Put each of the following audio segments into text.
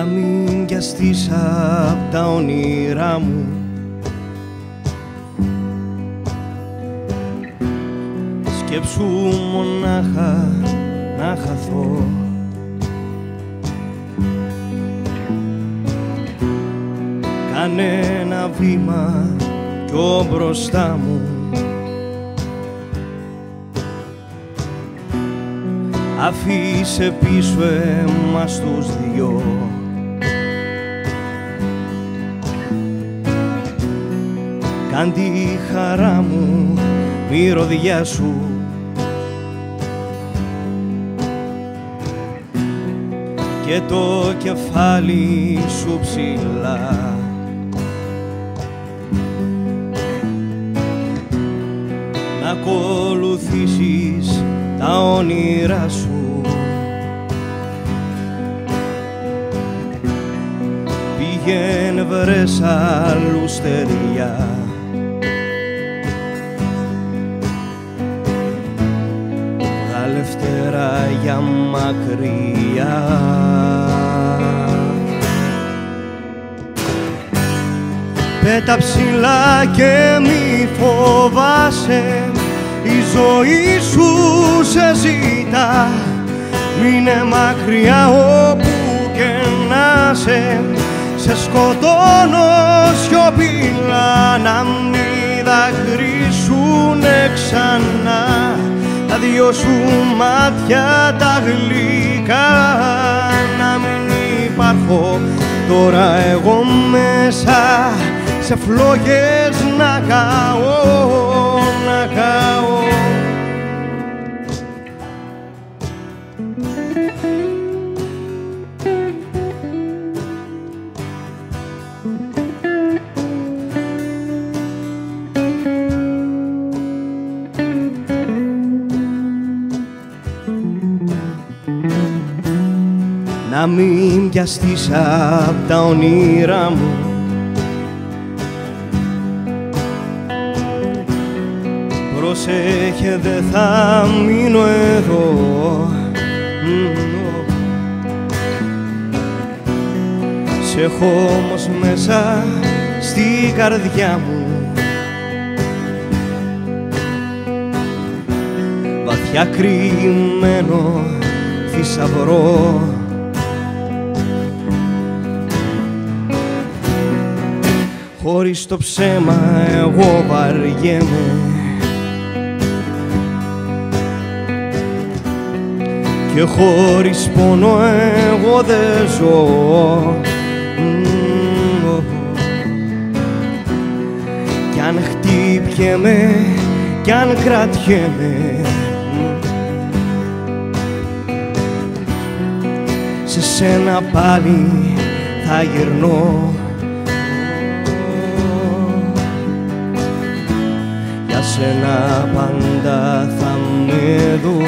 να μην πιαστείς απ' τα όνειρά μου. Σκέψου μονάχα να χαθώ. Κάνε ένα βήμα πιο μπροστά μου. Αφήσε πίσω εμάς τους δυο. Κάν τη χαρά μου μυρωδιά σου. Και το κεφάλι σου ψηλά. Να ακολουθήσεις τα όνειρά σου. Πήγαινε βρες αλλού στεριά. Βγάλε φτερά για μακριά. Πέτα ψηλά και μη φοβάσαι. Η ζωή σου σε ζητά. Μείνε μακριά όπου και να σε σκοτώνω σιωπηλά. Να μη δακρύσουνε ξανά τα δυο σου μάτια τα γλυκά. Να μην υπάρχω τώρα εγώ μέσα σε φλόγες να καώ, να καώ. Να μην πιαστείς απ' τα όνειρά μου. Προσέχε, δε θα μείνω εδώ. Σ' έχω όμως μέσα στη καρδιά μου. Βαθιά κρυμμένο θησαυρό. Χωρίς το ψέμα εγώ βαριέμαι. Και χωρίς πόνο εγώ δεν ζω. Κι αν χτύπιέμαι, κι αν κρατιέμαι, σε σένα πάλι θα γυρνώ. Για σένα πάντα θα με δω.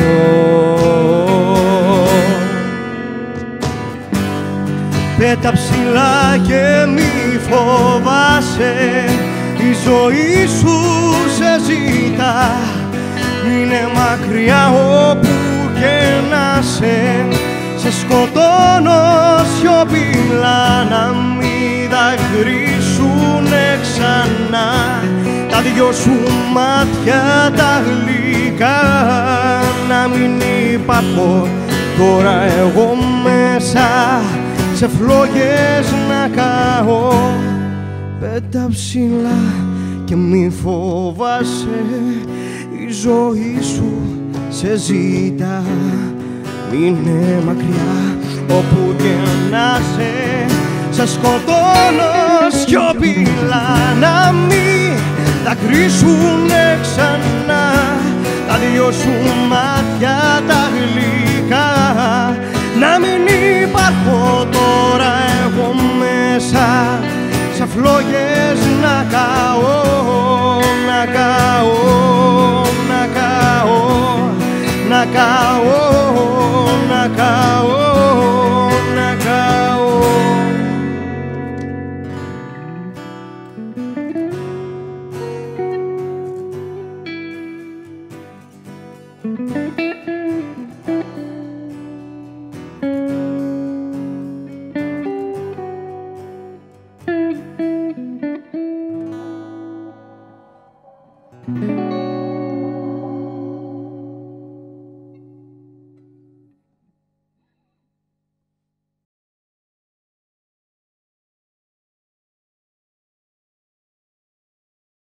Πέτα ψηλά και μη φοβάσαι. Η ζωή σου σε ζητά. Μείνε μακριά όπου και να σε σκοτώνω σιωπηλά. Να μη δακρύσουνε ξανά τα δυο σου μάτια τα γλυκά. Να μην υπάρχω τώρα εγώ μέσα σε φλόγες να καώ. Πέτα ψηλά και μη φοβάσαι. Η ζωή σου σε ζητά. Μείνε μακριά όπου και να σε σκοτώνω σιωπηλά. Να μη δακρύσουνε ξανά τα δυο σου μάτια τα γλυκά. Να μην υπάρχω τώρα εγώ μέσα σε φλόγες να καώ, να καώ, να καώ, να καώ, να καώ, να καώ. Thank you.